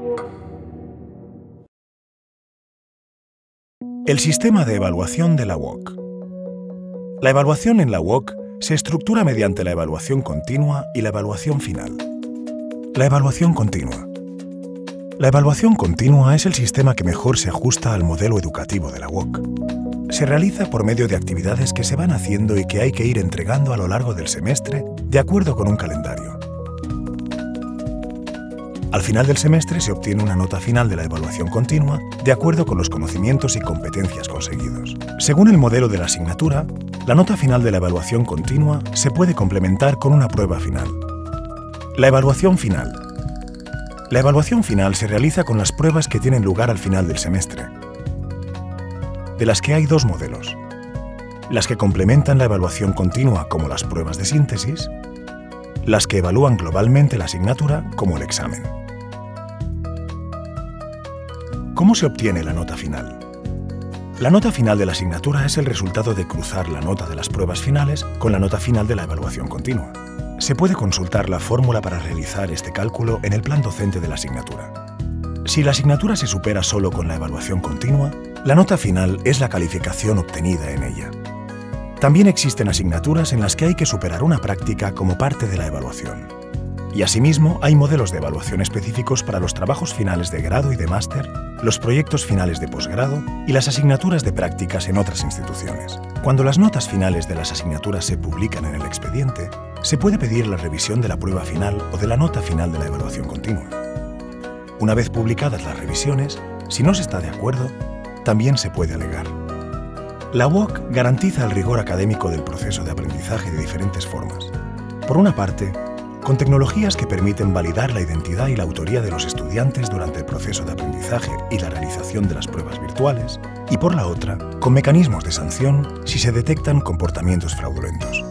El sistema de evaluación de la UOC. La evaluación en la UOC se estructura mediante la evaluación continua y la evaluación final. La evaluación continua. La evaluación continua es el sistema que mejor se ajusta al modelo educativo de la UOC. Se realiza por medio de actividades que se van haciendo y que hay que ir entregando a lo largo del semestre de acuerdo con un calendario. Al final del semestre se obtiene una nota final de la evaluación continua de acuerdo con los conocimientos y competencias conseguidos. Según el modelo de la asignatura, la nota final de la evaluación continua se puede complementar con una prueba final. La evaluación final. La evaluación final se realiza con las pruebas que tienen lugar al final del semestre, de las que hay dos modelos: las que complementan la evaluación continua como las pruebas de síntesis, las que evalúan globalmente la asignatura como el examen. ¿Cómo se obtiene la nota final? La nota final de la asignatura es el resultado de cruzar la nota de las pruebas finales con la nota final de la evaluación continua. Se puede consultar la fórmula para realizar este cálculo en el plan docente de la asignatura. Si la asignatura se supera solo con la evaluación continua, la nota final es la calificación obtenida en ella. También existen asignaturas en las que hay que superar una práctica como parte de la evaluación. Y asimismo, hay modelos de evaluación específicos para los trabajos finales de grado y de máster, los proyectos finales de posgrado y las asignaturas de prácticas en otras instituciones. Cuando las notas finales de las asignaturas se publican en el expediente, se puede pedir la revisión de la prueba final o de la nota final de la evaluación continua. Una vez publicadas las revisiones, si no se está de acuerdo, también se puede alegar. La UOC garantiza el rigor académico del proceso de aprendizaje de diferentes formas. Por una parte, con tecnologías que permiten validar la identidad y la autoría de los estudiantes durante el proceso de aprendizaje y la realización de las pruebas virtuales, y por la otra, con mecanismos de sanción si se detectan comportamientos fraudulentos.